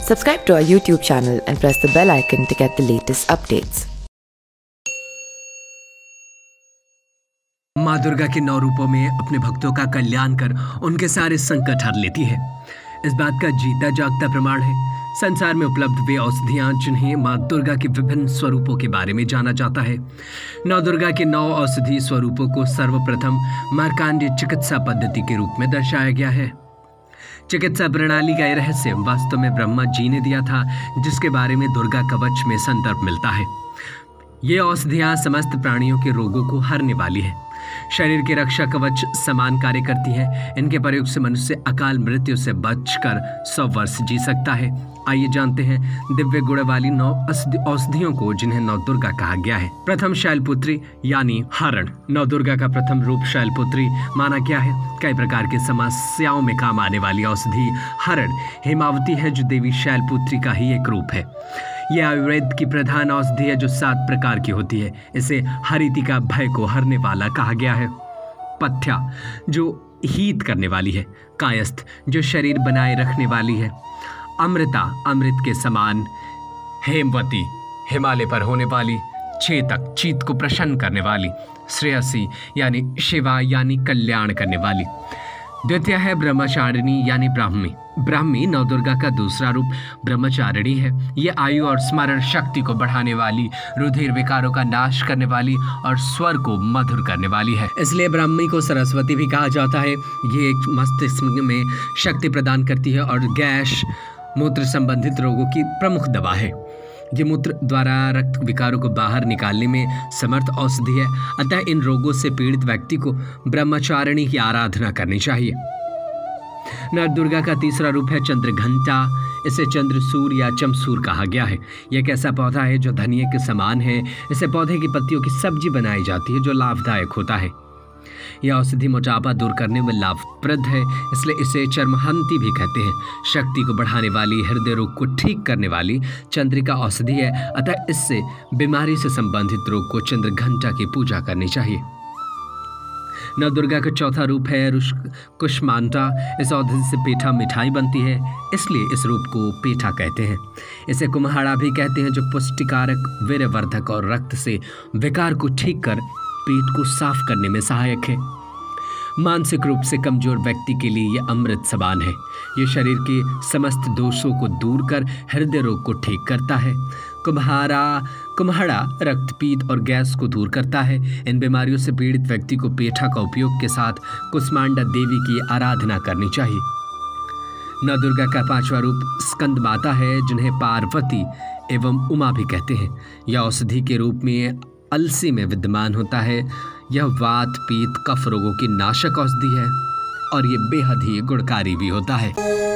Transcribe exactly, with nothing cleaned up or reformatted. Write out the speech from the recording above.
Subscribe to our YouTube channel and press the bell icon to get the latest updates. माँ दुर्गा के नौ रूपों में अपने भक्तों का कल्याण कर उनके सारे संकट हर लेती है। इस बात का जीता जागता प्रमाण है संसार में उपलब्ध वे औषधियाँ जिन्हें माँ दुर्गा के विभिन्न स्वरूपों के बारे में जाना जाता है। नौ दुर्गा के नौ औषधि स्वरूपों को सर्वप्रथम मार्कांडीय चिकित्सा पद्धति के रूप में दर्शाया गया है। चिकित्सा प्रणाली का यह रहस्य वास्तव में ब्रह्मा जी ने दिया था, जिसके बारे में दुर्गा कवच में संदर्भ मिलता है। ये औषधियाँ समस्त प्राणियों के रोगों को हरने वाली है, शरीर की रक्षा कवच समान कार्य करती है। इनके प्रयोग से मनुष्य अकाल मृत्यु से बचकर सौ वर्ष जी सकता है। आइए जानते हैं दिव्य गुण वाली नौ औषधियों को जिन्हें नौ दुर्गा कहा गया है। प्रथम शैलपुत्री यानी हरण। नौ दुर्गा का प्रथम रूप शैलपुत्री माना गया है। कई प्रकार की समस्याओं में काम आने वाली औषधि हरण हेमावती है, जो देवी शैलपुत्री का ही एक रूप है। यह आयुर्वेद की प्रधान औषधि है जो सात प्रकार की होती है। इसे हरिति का भय को हरने वाला कहा गया है। पथ्या जो हीत करने वाली है। कायस्थ जो शरीर बनाए रखने वाली है। अमृता अमृत के समान। हेमवती हिमालय पर होने वाली। चेतक चित्त को प्रसन्न करने वाली। श्रेयसी यानी शिवा यानी कल्याण करने वाली। द्वितीय है ब्रह्मचारिणी यानी ब्राह्मी। ब्राह्मी नौ दुर्गा का दूसरा रूप ब्रह्मचारिणी है। ये आयु और स्मरण शक्ति को बढ़ाने वाली, रुधिर विकारों का नाश करने वाली और स्वर को मधुर करने वाली है। इसलिए ब्राह्मी को सरस्वती भी कहा जाता है। ये एक मस्तिष्क में शक्ति प्रदान करती है और गैस मूत्र संबंधित रोगों की प्रमुख दवा है। ये मूत्र द्वारा रक्त विकारों को बाहर निकालने में समर्थ औषधि है। अतः इन रोगों से पीड़ित व्यक्ति को ब्रह्मचारिणी की आराधना करनी चाहिए। नौ दुर्गा का तीसरा रूप है चंद्रघंटा। इसे चंद्रसूर या चमसूर कहा गया है। यह एक ऐसा पौधा है जो धनिये के समान है। इसे पौधे की पत्तियों की सब्जी बनाई जाती है जो लाभदायक होता है। यह औषधि मोटापा दूर करने में लाभप्रद है, इसलिए इसे चर्महंती भी कहते हैं। शक्ति को बढ़ाने वाली, हृदय रोग को ठीक करने वाली चंद्रिका औषधि है। अतः इससे बीमारी से संबंधित रोग को चंद्रघंटा की पूजा करनी चाहिए। नौ दुर्गा का चौथा रूप है कुष्मांडा। इस औषधि से पेठा मिठाई बनती है, इसलिए इस रूप को पेठा कहते हैं। इसे कुम्हाड़ा भी कहते हैं, जो पुष्टिकारक, वीर्यवर्धक और रक्त से विकार को ठीक कर पेट को साफ करने में सहायक है। मानसिक रूप से कमजोर व्यक्ति के लिए यह अमृत समान है। ये शरीर के समस्त दोषों को दूर कर हृदय रोग को ठीक करता है। कुम्हारा कुम्हाड़ा रक्तपीत और गैस को दूर करता है। इन बीमारियों से पीड़ित व्यक्ति को पेठा का उपयोग के साथ कुष्मांडा देवी की आराधना करनी चाहिए। नौ दुर्गा का पांचवा रूप स्कंद माता है, जिन्हें पार्वती एवं उमा भी कहते हैं। यह औषधि के रूप में अलसी में विद्यमान होता है। यह वात पीत कफ रोगों की नाशक औषधि है और ये बेहद ही गुणकारी भी होता है।